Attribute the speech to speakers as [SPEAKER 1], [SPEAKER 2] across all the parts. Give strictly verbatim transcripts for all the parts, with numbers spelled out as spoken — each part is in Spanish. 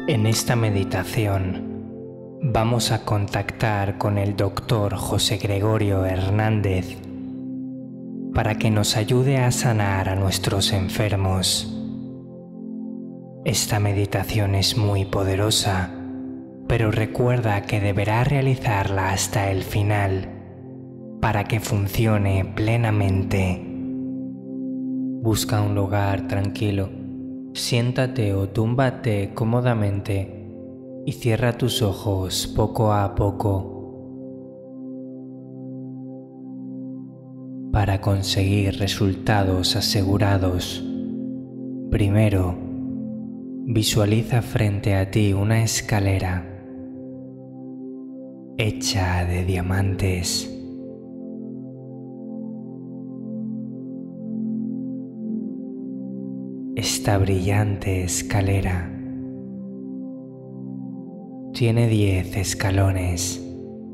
[SPEAKER 1] En esta meditación vamos a contactar con el doctor José Gregorio Hernández para que nos ayude a sanar a nuestros enfermos. Esta meditación es muy poderosa, pero recuerda que deberás realizarla hasta el final para que funcione plenamente. Busca un lugar tranquilo. Siéntate o túmbate cómodamente y cierra tus ojos poco a poco. Para conseguir resultados asegurados, primero, visualiza frente a ti una escalera hecha de diamantes. Esta brillante escalera tiene diez escalones.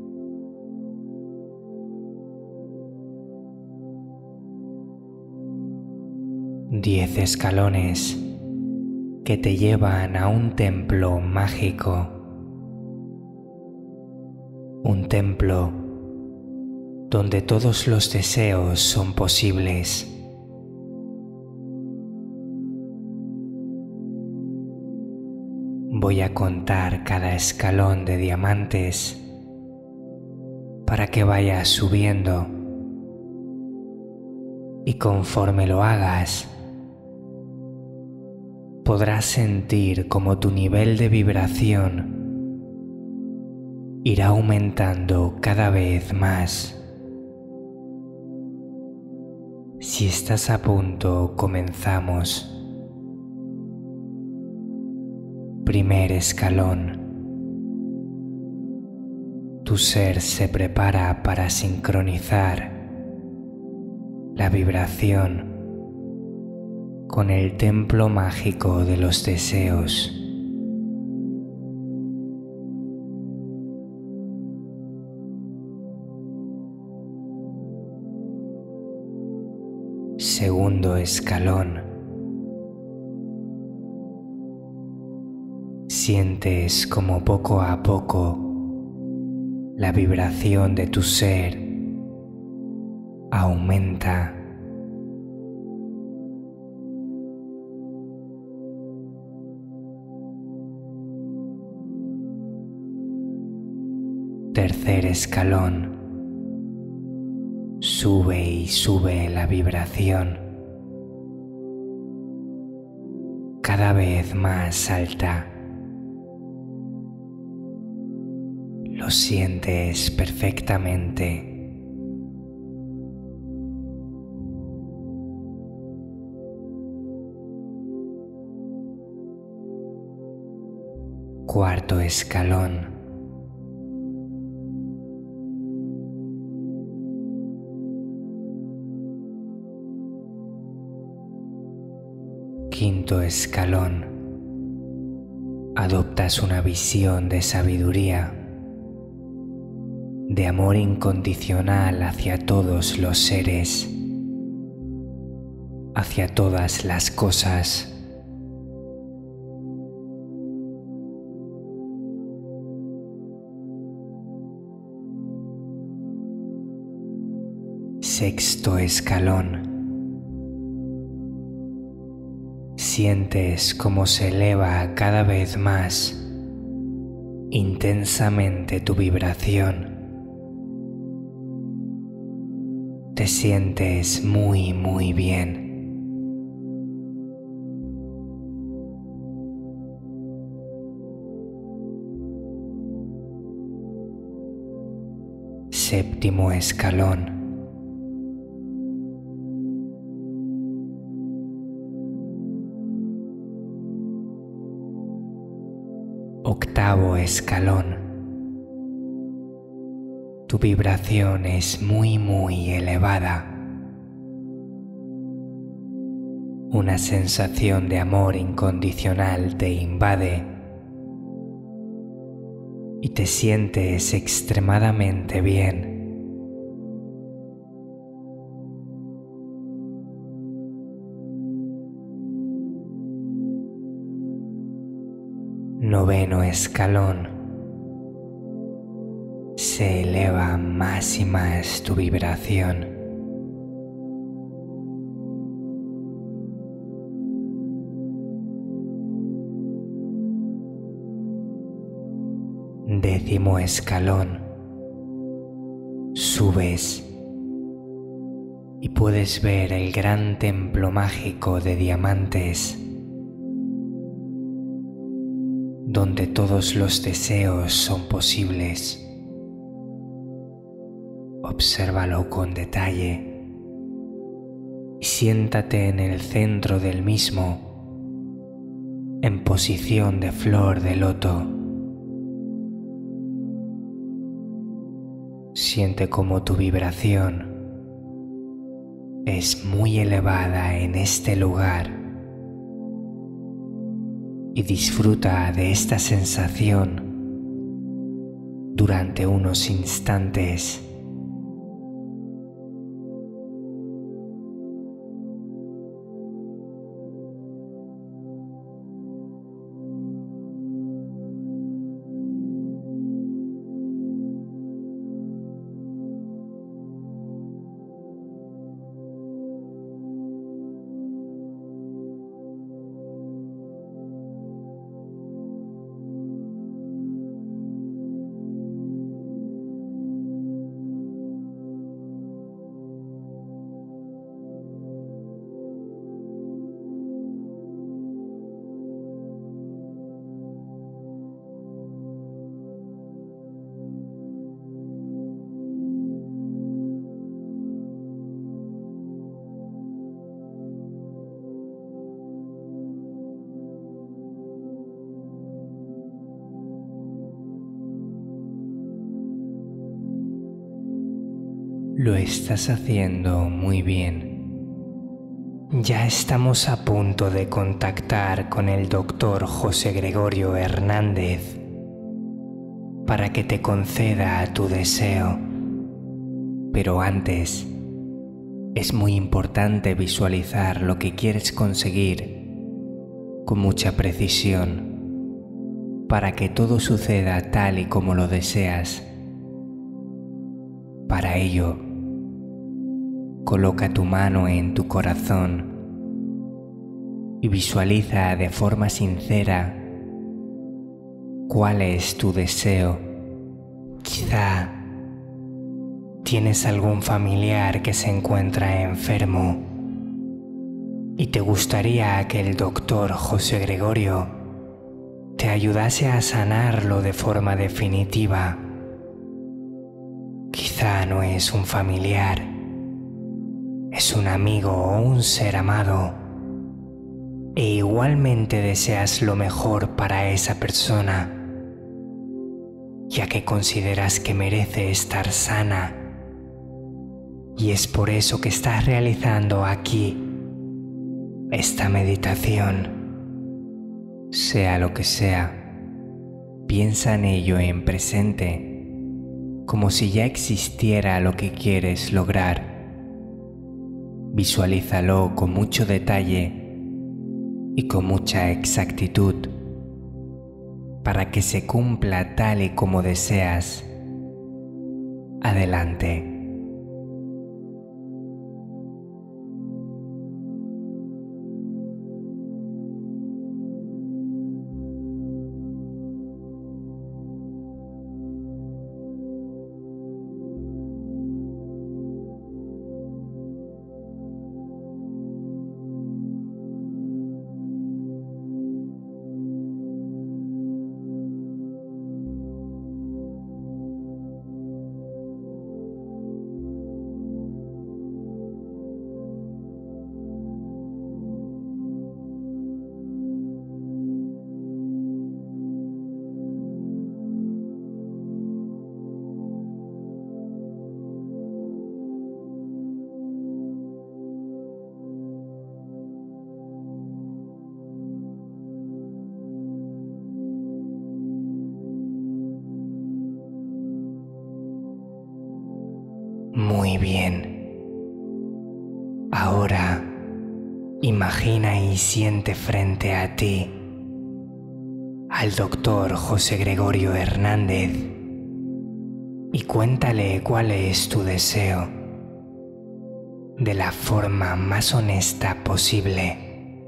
[SPEAKER 1] Diez escalones que te llevan a un templo mágico. Un templo donde todos los deseos son posibles. Voy a contar cada escalón de diamantes para que vayas subiendo, y conforme lo hagas podrás sentir cómo tu nivel de vibración irá aumentando cada vez más. Si estás a punto, comenzamos. Primer escalón. Tu ser se prepara para sincronizar la vibración con el templo mágico de los deseos. Segundo escalón. Sientes como poco a poco la vibración de tu ser aumenta. Tercer escalón. Sube y sube la vibración, cada vez más alta. Lo sientes perfectamente. Cuarto escalón. Quinto escalón. Adoptas una visión de sabiduría, de amor incondicional hacia todos los seres, hacia todas las cosas. Sexto escalón. Sientes cómo se eleva cada vez más intensamente tu vibración. Te sientes muy, muy bien. Séptimo escalón. Octavo escalón. Tu vibración es muy, muy elevada. Una sensación de amor incondicional te invade y te sientes extremadamente bien. Noveno escalón. Se eleva más y más tu vibración. Décimo escalón. Subes y puedes ver el gran templo mágico de diamantes, donde todos los deseos son posibles. Obsérvalo con detalle y siéntate en el centro del mismo, en posición de flor de loto. Siente como tu vibración es muy elevada en este lugar y disfruta de esta sensación durante unos instantes. Lo estás haciendo muy bien. Ya estamos a punto de contactar con el doctor José Gregorio Hernández para que te conceda tu deseo. Pero antes, es muy importante visualizar lo que quieres conseguir con mucha precisión para que todo suceda tal y como lo deseas. Para ello, coloca tu mano en tu corazón y visualiza de forma sincera cuál es tu deseo. Quizá tienes algún familiar que se encuentra enfermo y te gustaría que el doctor José Gregorio te ayudase a sanarlo de forma definitiva. Quizá no es un familiar, es un amigo o un ser amado, e igualmente deseas lo mejor para esa persona, ya que consideras que merece estar sana, y es por eso que estás realizando aquí esta meditación. Sea lo que sea, piensa en ello en presente, como si ya existiera lo que quieres lograr. Visualízalo con mucho detalle y con mucha exactitud para que se cumpla tal y como deseas. Adelante. Muy bien. Ahora imagina y siente frente a ti al doctor José Gregorio Hernández y cuéntale cuál es tu deseo de la forma más honesta posible.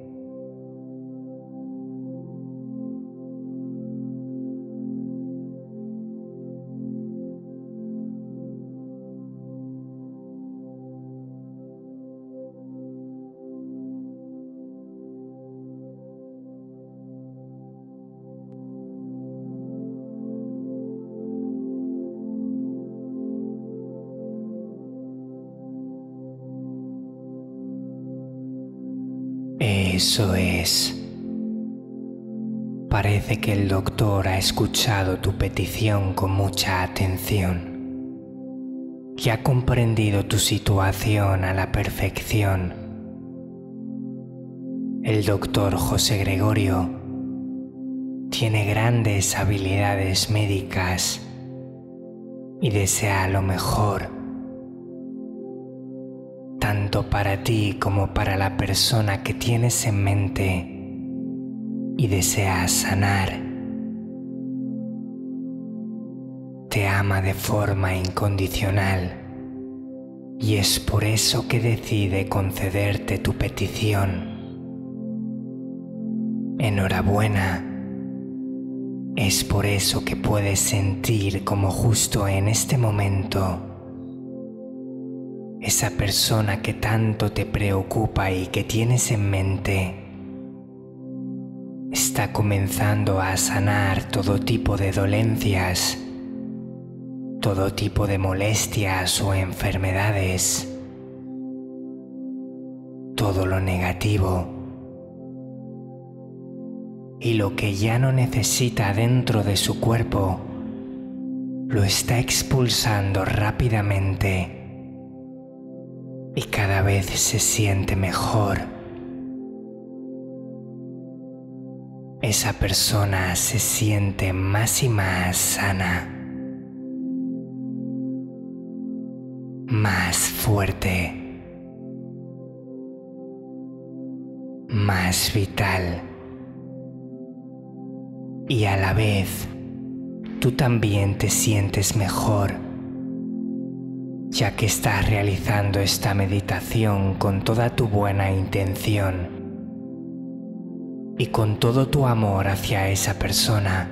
[SPEAKER 1] Eso es. Parece que el doctor ha escuchado tu petición con mucha atención y ha comprendido tu situación a la perfección. El doctor José Gregorio tiene grandes habilidades médicas y desea lo mejor tanto para ti como para la persona que tienes en mente y deseas sanar. Te ama de forma incondicional y es por eso que decide concederte tu petición. Enhorabuena. Es por eso que puedes sentir como justo en este momento esa persona que tanto te preocupa y que tienes en mente está comenzando a sanar todo tipo de dolencias, todo tipo de molestias o enfermedades, todo lo negativo y lo que ya no necesita dentro de su cuerpo lo está expulsando rápidamente. Y cada vez se siente mejor. Esa persona se siente más y más sana, más fuerte, más vital. Y a la vez, tú también te sientes mejor, ya que estás realizando esta meditación con toda tu buena intención y con todo tu amor hacia esa persona.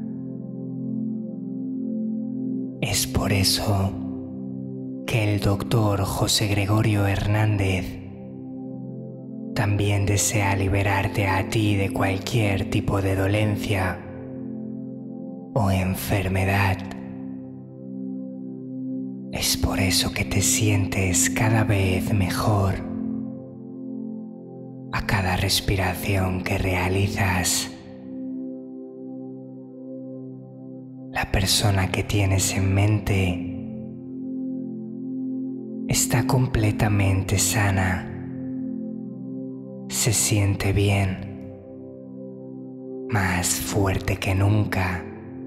[SPEAKER 1] Es por eso que el doctor José Gregorio Hernández también desea liberarte a ti de cualquier tipo de dolencia o enfermedad. Es por eso que te sientes cada vez mejor a cada respiración que realizas. La persona que tienes en mente está completamente sana, se siente bien, más fuerte que nunca.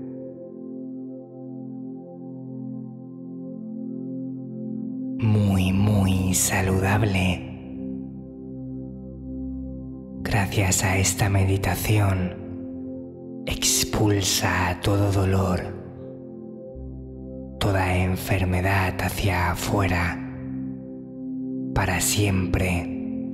[SPEAKER 1] Muy, muy saludable. Gracias a esta meditación, expulsa todo dolor, toda enfermedad hacia afuera, para siempre.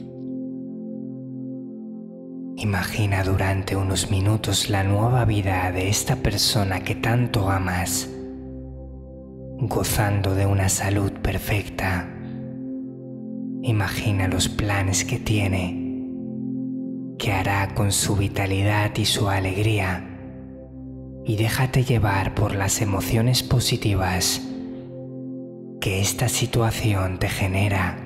[SPEAKER 1] Imagina durante unos minutos la nueva vida de esta persona que tanto amas, gozando de una salud perfecta. Imagina los planes que tiene, que hará con su vitalidad y su alegría, y déjate llevar por las emociones positivas que esta situación te genera.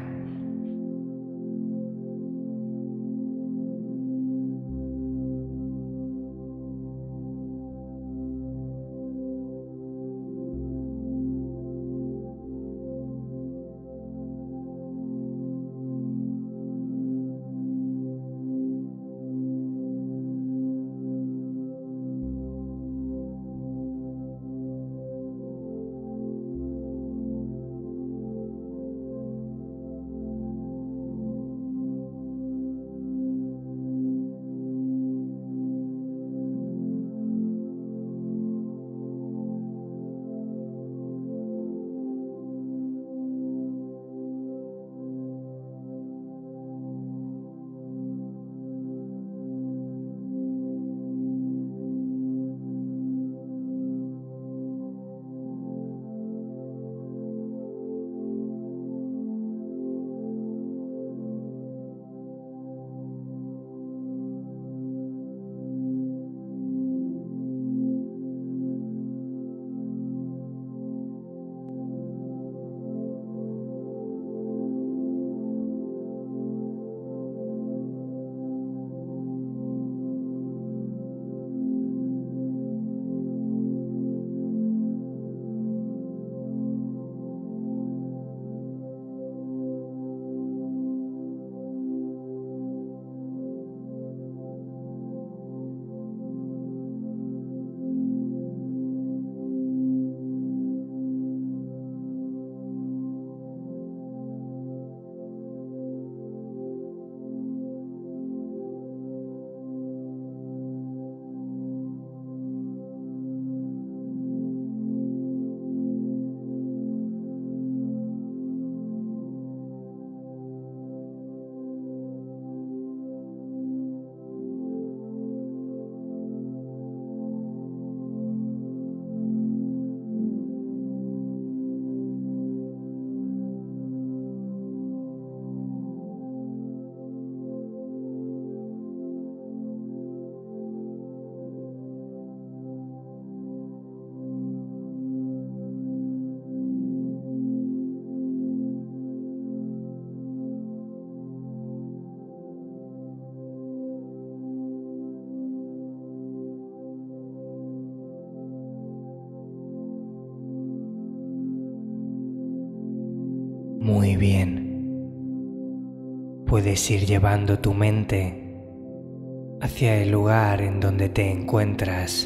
[SPEAKER 1] puedes ir llevando tu mente hacia el lugar en donde te encuentras.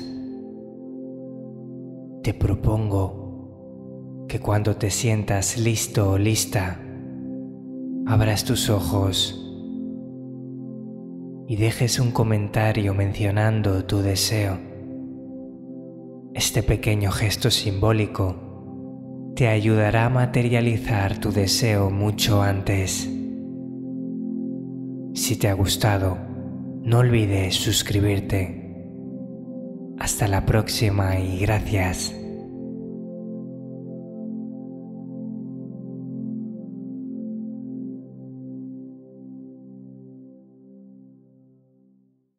[SPEAKER 1] Te propongo que cuando te sientas listo o lista, abras tus ojos y dejes un comentario mencionando tu deseo. Este pequeño gesto simbólico te ayudará a materializar tu deseo mucho antes. Si te ha gustado, no olvides suscribirte. Hasta la próxima y gracias.